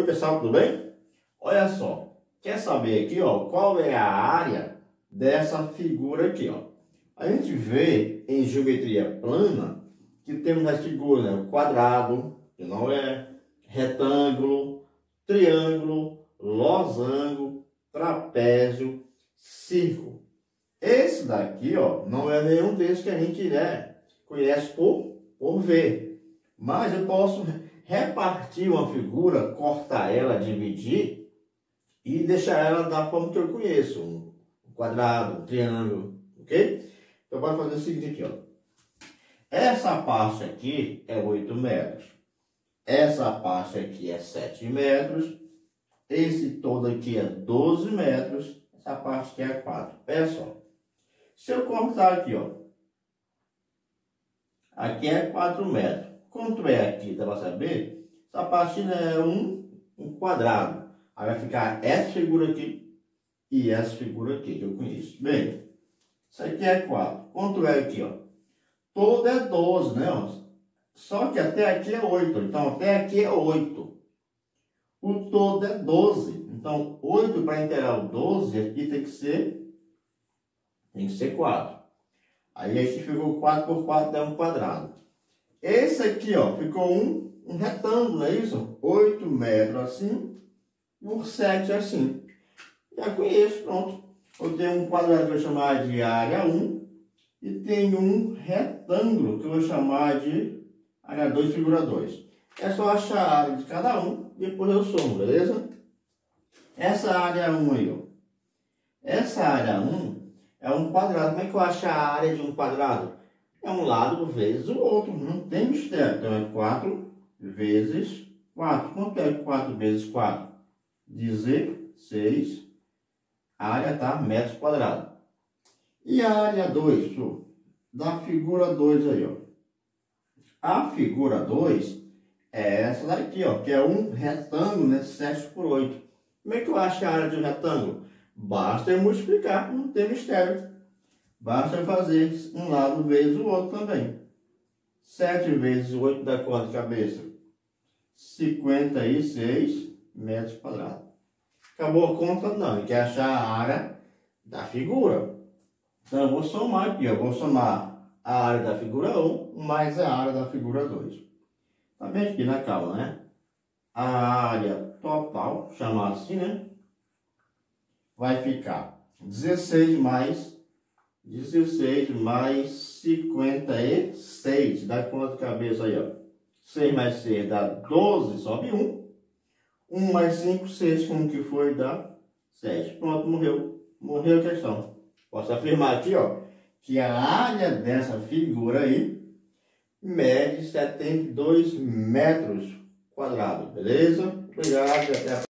Oi pessoal, tudo bem? Olha só, quer saber aqui, ó, qual é a área dessa figura aqui, ó? A gente vê em geometria plana que temos as figuras, né? O quadrado, que não é, retângulo, triângulo, losango, trapézio, círculo. Esse daqui, ó, não é nenhum desses que a gente conhece por ver, mas eu posso repartir uma figura, cortar ela, dividir e deixar ela da forma que eu conheço, um quadrado, um triângulo, ok? Então vai fazer o seguinte aqui, ó. Essa parte aqui é 8 metros, essa parte aqui é 7 metros, esse todo aqui é 12 metros, essa parte aqui é 4. Olha só, se eu cortar aqui, ó, aqui é 4 metros. Quanto é aqui, dá para saber? Essa parte é um quadrado. Aí vai ficar essa figura aqui e essa figura aqui, que eu conheço. Bem, isso aqui é 4. Quanto é aqui, ó? Todo é 12, né? Ó? Só que até aqui é 8. Então, até aqui é 8. O todo é 12. Então, 8 para inteirar o 12, aqui tem que ser 4. Aí aqui ficou 4 por 4, dá um quadrado. Esse aqui, ó, ficou um retângulo, é isso? 8 metros assim, por 7 assim. Já conheço, pronto. Eu tenho um quadrado que eu vou chamar de área 1 e tenho um retângulo que eu vou chamar de área 2, figura 2. É só achar a área de cada um, depois eu somo, beleza? Essa área 1 aí, ó. Essa área 1 é um quadrado. Como é que eu acho a área de um quadrado? É um lado vezes o outro, não tem mistério. Então é 4 vezes 4. Quanto é 4 vezes 4? 16. A área, tá? Metros quadrados. E a área 2, da figura 2 aí, ó. A figura 2 é essa daqui, ó, que é um retângulo, né? 7 por 8. Como é que eu acho a área de um retângulo? Basta eu multiplicar, não tem mistério. Basta eu fazer um lado vezes o outro também. 7 vezes 8 dá quanto de cabeça? 56 metros quadrados. Acabou a conta? Não. Ele quer achar a área da figura. Então eu vou somar aqui. Eu vou somar a área da figura 1 mais a área da figura 2. Tá bem aqui na calma, né? A área total, chamar assim, né? Vai ficar 16 mais 56. Dá quanto de cabeça aí, ó? 6 mais 6 dá 12, sobe 1. 1 mais 5, 6. Como que foi? Dá 7. Pronto, morreu. Morreu a questão. Posso afirmar aqui, ó, que a área dessa figura aí mede 72 metros quadrados. Beleza? Obrigado e até a próxima.